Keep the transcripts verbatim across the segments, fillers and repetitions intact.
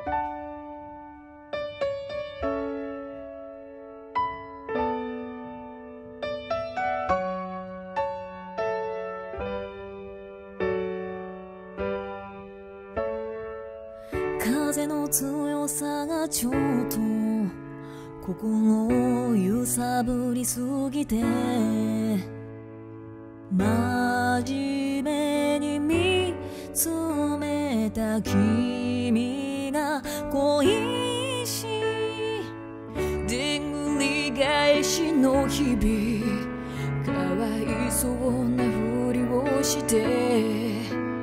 風の強さがちょっと心を揺さぶりすぎて、真面目に見つめた君が恋しいでんぐり返しの日々、かわいそうなふりをして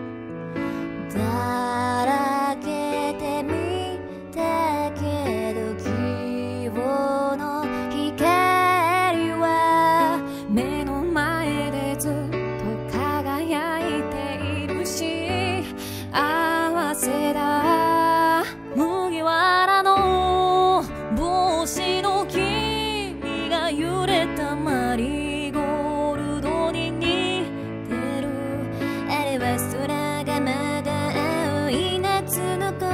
だらけてみたけど、希望の光は目の前でずっと輝いているし、合わせだ麦わらの帽子の君が揺れたマリーゴールドに似てる。あれは空がまだ青い夏のこと、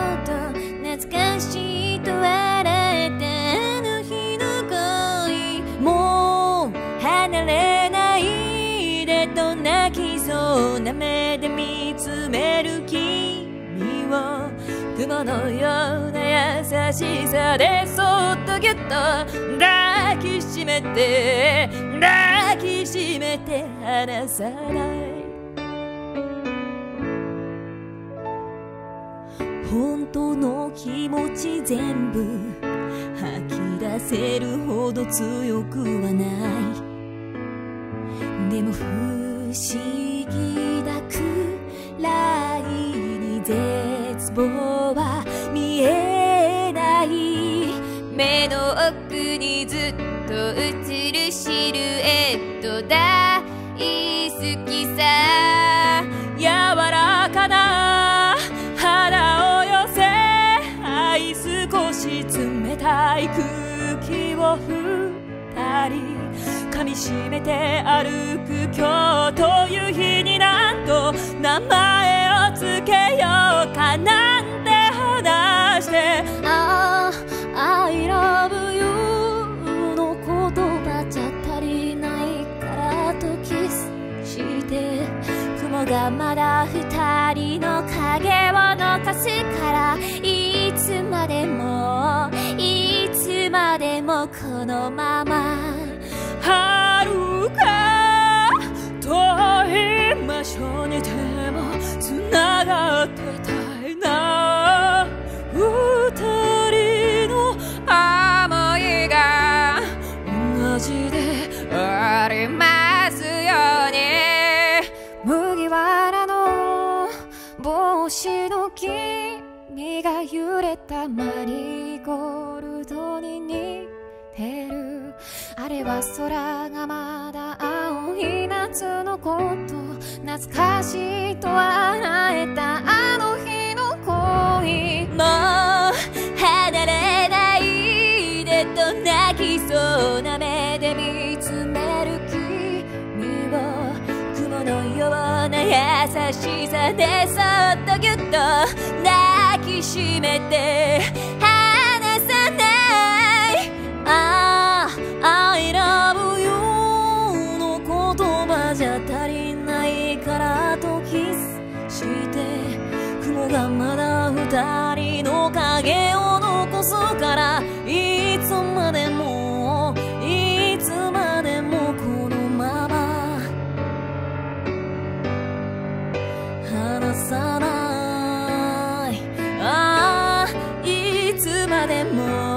懐かしいと笑えたあの日の恋、もう離れないでと泣きそうな目で見つめる君を、雲のような優しさでそっとぎゅっと抱きしめて抱きしめて離さない。本当の気持ち全部吐き出せるほど強くはない。でも不思議だくらいに絶望は見えない。目の奥にずっと映るシルエット大好きさ、柔らかな肌を寄せ愛少し冷たい空気を二人噛みしめて歩く今日という日に、なんと名前をつけようかなんて話して、ああ I love you の言葉じゃ足りないからとキスして、雲がまだ二人の影を残すから、いつまでもいつまでもこのまま遥か遠い場所にでもつながってたいな。二人の思いが同じでありますように。麦わらの帽子の君が揺れたマリーゴールドに似てる。あれは空がまだ青い夏のこと、懐かしいと笑えたあの日の恋、もう離れないでと泣きそうな目で見つめる君を、雲のような優しさでそっとぎゅっと抱きしめて離さない。ああ I love you の言葉じゃ足りないからとキスして、雲がまだ二人の影を残すから、いつまでもいつまでもこのまま離さない。ああいつまでも